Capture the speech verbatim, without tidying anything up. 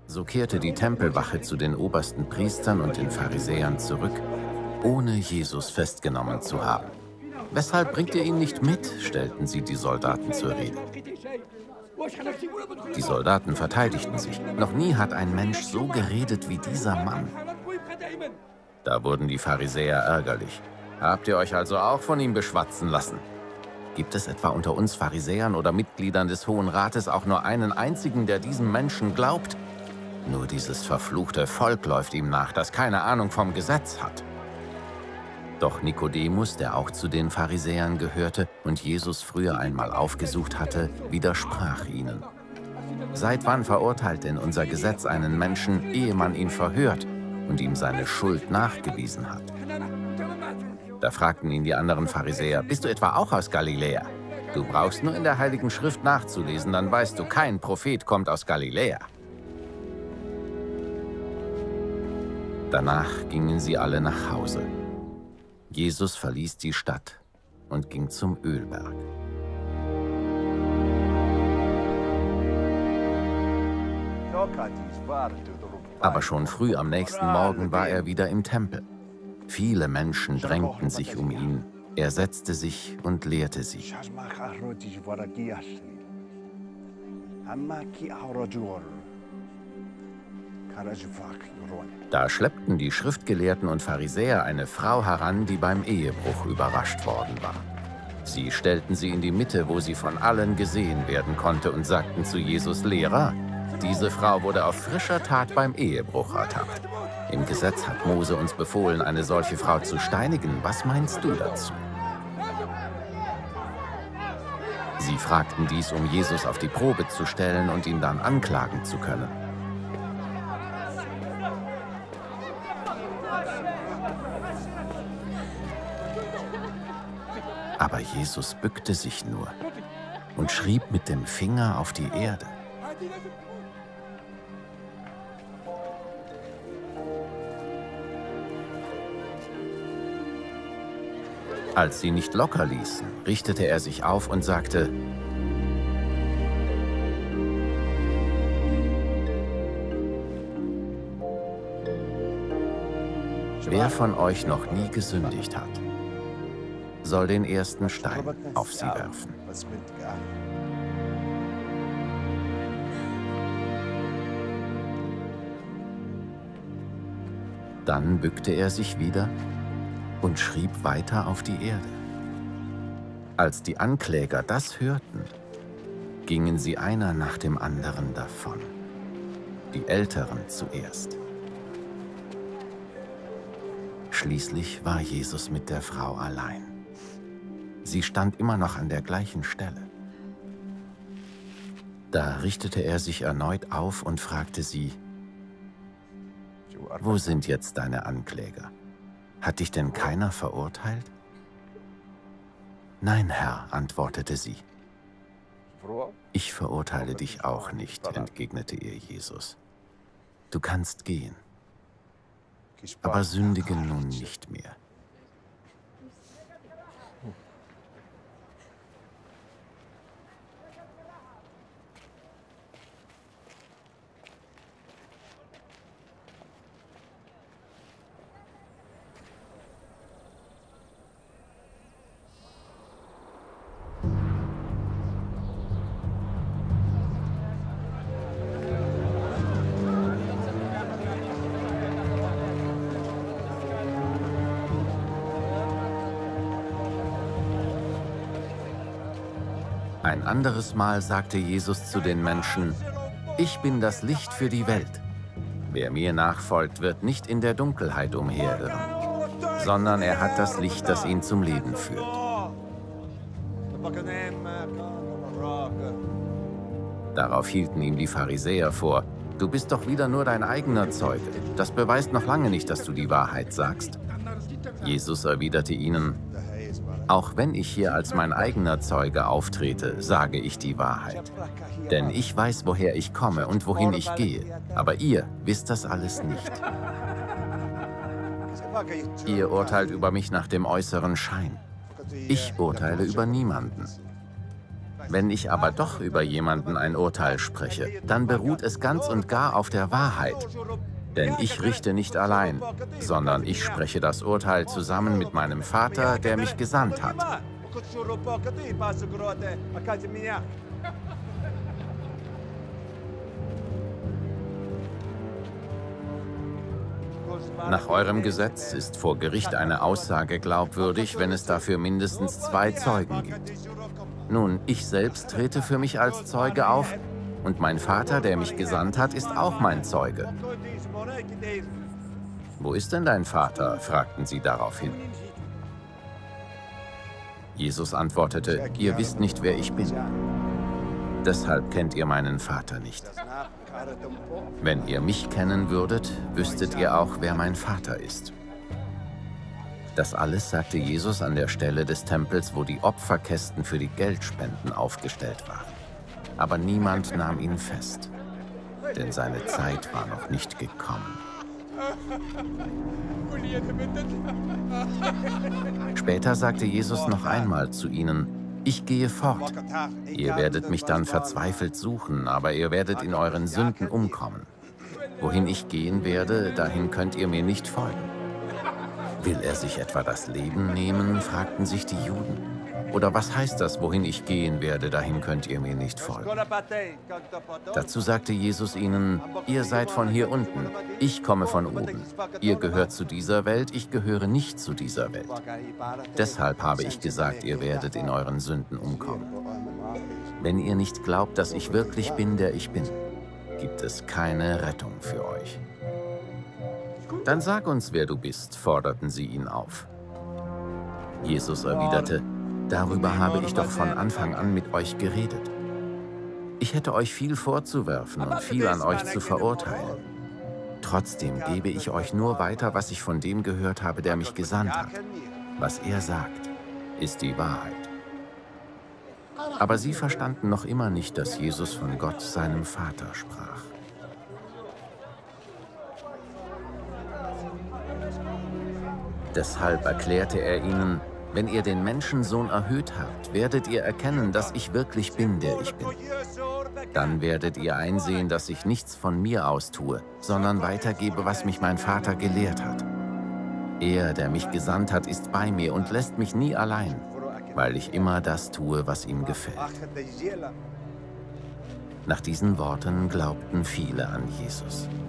So kehrte die Tempelwache zu den obersten Priestern und den Pharisäern zurück, ohne Jesus festgenommen zu haben. »Weshalb bringt ihr ihn nicht mit?« stellten sie die Soldaten zur Rede. Die Soldaten verteidigten sich. Noch nie hat ein Mensch so geredet wie dieser Mann. Da wurden die Pharisäer ärgerlich. »Habt ihr euch also auch von ihm beschwatzen lassen? Gibt es etwa unter uns Pharisäern oder Mitgliedern des Hohen Rates auch nur einen einzigen, der diesem Menschen glaubt? Nur dieses verfluchte Volk läuft ihm nach, das keine Ahnung vom Gesetz hat.« Doch Nikodemus, der auch zu den Pharisäern gehörte und Jesus früher einmal aufgesucht hatte, widersprach ihnen. »Seit wann verurteilt denn unser Gesetz einen Menschen, ehe man ihn verhört und ihm seine Schuld nachgewiesen hat?« Da fragten ihn die anderen Pharisäer, »Bist du etwa auch aus Galiläa? Du brauchst nur in der Heiligen Schrift nachzulesen, dann weißt du, kein Prophet kommt aus Galiläa.« Danach gingen sie alle nach Hause. Jesus verließ die Stadt und ging zum Ölberg. Aber schon früh am nächsten Morgen war er wieder im Tempel. Viele Menschen drängten sich um ihn. Er setzte sich und lehrte sie. Da schleppten die Schriftgelehrten und Pharisäer eine Frau heran, die beim Ehebruch überrascht worden war. Sie stellten sie in die Mitte, wo sie von allen gesehen werden konnte, und sagten zu Jesus, »Lehrer, diese Frau wurde auf frischer Tat beim Ehebruch ertappt. Im Gesetz hat Mose uns befohlen, eine solche Frau zu steinigen. Was meinst du dazu?« Sie fragten dies, um Jesus auf die Probe zu stellen und ihn dann anklagen zu können. Aber Jesus bückte sich nur und schrieb mit dem Finger auf die Erde. Als sie nicht locker ließen, richtete er sich auf und sagte, »Wer von euch noch nie gesündigt hat, soll den ersten Stein auf sie werfen.« Dann bückte er sich wieder und schrieb weiter auf die Erde. Als die Ankläger das hörten, gingen sie einer nach dem anderen davon, die Älteren zuerst. Schließlich war Jesus mit der Frau allein. Sie stand immer noch an der gleichen Stelle. Da richtete er sich erneut auf und fragte sie, »Wo sind jetzt deine Ankläger? Hat dich denn keiner verurteilt?« »Nein, Herr«, antwortete sie. »Ich verurteile dich auch nicht«, entgegnete ihr Jesus. »Du kannst gehen, aber sündige nun nicht mehr.« Ein anderes Mal sagte Jesus zu den Menschen, »Ich bin das Licht für die Welt. Wer mir nachfolgt, wird nicht in der Dunkelheit umherirren, sondern er hat das Licht, das ihn zum Leben führt.« Darauf hielten ihm die Pharisäer vor, »Du bist doch wieder nur dein eigener Zeuge. Das beweist noch lange nicht, dass du die Wahrheit sagst.« Jesus erwiderte ihnen, »Auch wenn ich hier als mein eigener Zeuge auftrete, sage ich die Wahrheit. Denn ich weiß, woher ich komme und wohin ich gehe, aber ihr wisst das alles nicht. Ihr urteilt über mich nach dem äußeren Schein. Ich urteile über niemanden. Wenn ich aber doch über jemanden ein Urteil spreche, dann beruht es ganz und gar auf der Wahrheit. Denn ich richte nicht allein, sondern ich spreche das Urteil zusammen mit meinem Vater, der mich gesandt hat. Nach eurem Gesetz ist vor Gericht eine Aussage glaubwürdig, wenn es dafür mindestens zwei Zeugen gibt. Nun, ich selbst trete für mich als Zeuge auf, und mein Vater, der mich gesandt hat, ist auch mein Zeuge. Wo ist denn dein Vater? Fragten sie daraufhin. Jesus antwortete, ihr wisst nicht, wer ich bin. Deshalb kennt ihr meinen Vater nicht. Wenn ihr mich kennen würdet, wüsstet ihr auch, wer mein Vater ist. Das alles sagte Jesus an der Stelle des Tempels, wo die Opferkästen für die Geldspenden aufgestellt waren. Aber niemand nahm ihn fest, denn seine Zeit war noch nicht gekommen. Später sagte Jesus noch einmal zu ihnen, ich gehe fort. Ihr werdet mich dann verzweifelt suchen, aber ihr werdet in euren Sünden umkommen. Wohin ich gehen werde, dahin könnt ihr mir nicht folgen. Will er sich etwa das Leben nehmen, fragten sich die Juden. Oder was heißt das, wohin ich gehen werde, dahin könnt ihr mir nicht folgen? Dazu sagte Jesus ihnen, ihr seid von hier unten, ich komme von oben. Ihr gehört zu dieser Welt, ich gehöre nicht zu dieser Welt. Deshalb habe ich gesagt, ihr werdet in euren Sünden umkommen. Wenn ihr nicht glaubt, dass ich wirklich bin, der ich bin, gibt es keine Rettung für euch. Dann sag uns, wer du bist, forderten sie ihn auf. Jesus erwiderte, darüber habe ich doch von Anfang an mit euch geredet. Ich hätte euch viel vorzuwerfen und viel an euch zu verurteilen. Trotzdem gebe ich euch nur weiter, was ich von dem gehört habe, der mich gesandt hat. Was er sagt, ist die Wahrheit. Aber sie verstanden noch immer nicht, dass Jesus von Gott, seinem Vater, sprach. Deshalb erklärte er ihnen, wenn ihr den Menschensohn erhöht habt, werdet ihr erkennen, dass ich wirklich bin, der ich bin. Dann werdet ihr einsehen, dass ich nichts von mir aus tue, sondern weitergebe, was mich mein Vater gelehrt hat. Er, der mich gesandt hat, ist bei mir und lässt mich nie allein, weil ich immer das tue, was ihm gefällt. Nach diesen Worten glaubten viele an Jesus.